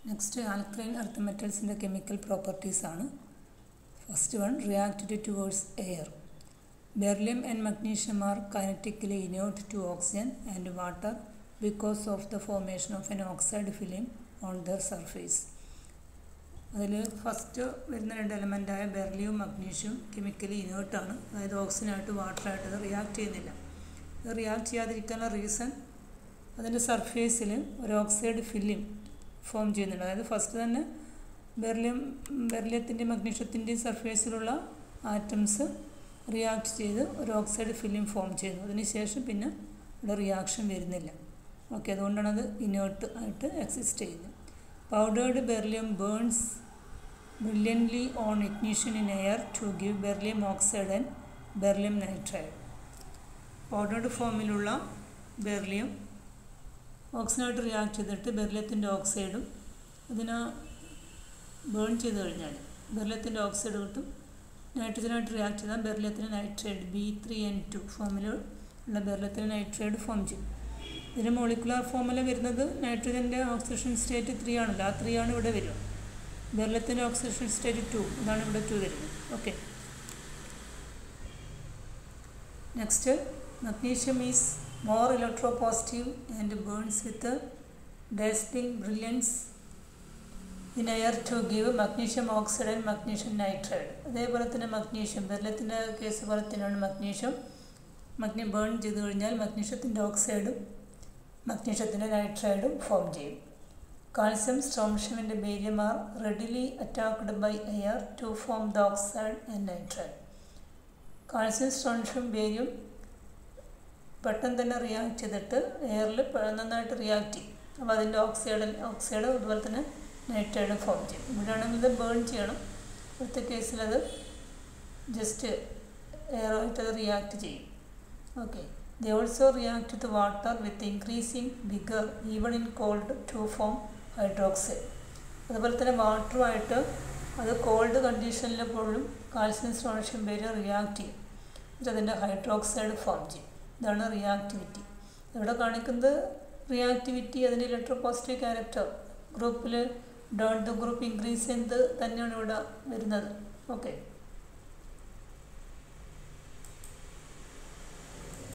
Next, alkaline earth metals in the chemical properties are. First one, reacted towards air. Beryllium and magnesium are kinetically inert to oxygen and water because of the formation of an oxide film on their surface. First element beryllium magnesium chemically inert ആണ് oxygen ആയിട്ട് water ആയിട്ട് react ചെയ്യുന്നില്ല. React ചെയ്യാതിരിക്കാനുള്ള reason അതിന്റെ സർഫേസിൽ ഒരു oxide film form ചെയ്യുന്നുണ്ട്. അതായത് first തന്നെ ബെറിലിയത്തിൻ്റെ മഗ്നീഷ്യത്തിൻ്റെ സർഫേസിലുള്ള ആറ്റംസ് റിയാക്ട് ചെയ്ത് ഒരു ഓക്സൈഡ് ഫിലിം ഫോം ചെയ്യുന്നു. അതിനുശേഷം പിന്നെ ഇവിടെ റിയാക്ഷൻ വരുന്നില്ല. ഓക്കെ, അതുകൊണ്ടാണ് അത് ഇനേർട്ട് ആയിട്ട് എക്സിസ്റ്റ് ചെയ്യുന്നത്. Powdered beryllium burns brilliantly on ignition in air to give beryllium oxide and beryllium nitride. Powdered ഫോമിലുള്ള ബെറിലിയം ഓക്സിജനായിട്ട് റിയാക്ട് ചെയ്തിട്ട് ബെറിലിയത്തിൻ്റെ ഓക്സൈഡും അതിനെ ബേൺ ചെയ്ത് കഴിഞ്ഞാൽ ബെറിലിയത്തിൻ്റെ ഓക്സൈഡ് കിട്ടും. നൈട്രജനായിട്ട് റിയാക്ട് ചെയ്താൽ ബെറിലിയത്തിന് നൈട്രൈഡ് B3N2 ഫോമിലുള്ള ബെറിലിയത്തിന് നൈട്രൈഡ് ഫോം ചെയ്യും. ഇതിന് മോളിക്കുലാർ ഫോമുല വരുന്നത് നൈട്രജൻ്റെ ഓക്സിഡേഷൻ സ്റ്റേറ്റ് 3 ആണല്ലോ, ആ 3 ആണ് ഇവിടെ വരിക. ബെറിലിയത്തിൻ്റെ ഓക്സിഡേഷൻ സ്റ്റേറ്റ് 2, ഇതാണ് ഇവിടെ 2 വരുന്നത്. Okay, next magnesium is more electropositive and burns with a dazzling brilliance in air to give magnesium oxide and magnesium nitride. അതേപോലെ തന്നെ മഗ്നീഷ്യം ബെറിലിയത്തിൻ്റെ കേസ് പോലെ തന്നെയാണ് മഗ്നീഷ്യം ബേൺ ചെയ്ത് കഴിഞ്ഞാൽ മഗ്നീഷ്യത്തിൻ്റെ ഓക്സൈഡും മഗ്നീഷ്യത്തിൻ്റെ നൈട്രൈഡും ഫോം ചെയ്യും. Calcium, strontium and barium are readily attacked by air to form the oxide and nitride. Calcium, strontium, barium പെട്ടെന്ന് തന്നെ റിയാക്ട് ചെയ്തിട്ട് എയറിൽ നന്നായിട്ട് റിയാക്ട് ചെയ്യും. അപ്പോൾ അതിൻ്റെ ഓക്സൈഡ് അതുപോലെ തന്നെ നൈട്രൈഡ് ഫോം ചെയ്യും. ഇവിടെയാണെങ്കിൽ ഇത് ബേൺ ചെയ്യണം. അടുത്ത കേസിൽ അത് ജസ്റ്റ് എയറുമായിട്ട് അത് റിയാക്ട് ചെയ്യും. Okay, they also react with water with increasing vigour even in cold to form hydroxide. അതുപോലെ തന്നെ വാട്ടറുമായിട്ട് അത് കോൾഡ് കണ്ടീഷനിൽ പോലും കാൽസ്യം, സ്ട്രോൺഷ്യം, ബേരിയം റിയാക്ട് ചെയ്യും. എന്നിട്ട് അതിൻ്റെ ഹൈഡ്രോക്സൈഡ് ഫോം ചെയ്യും. ഇതാണ് റിയാക്ടിവിറ്റി. ഇവിടെ കാണിക്കുന്നത് റിയാക്ടിവിറ്റി അതിൻ്റെ ഇലക്ട്രോപോസിറ്റീവ് ക്യാരക്ടർ ഗ്രൂപ്പിൽ ഡോട്ട് ദ ഗ്രൂപ്പ് ഇൻക്രീസ് ചെയ്യുന്നത് തന്നെയാണ് ഇവിടെ വരുന്നത്. ഓക്കെ.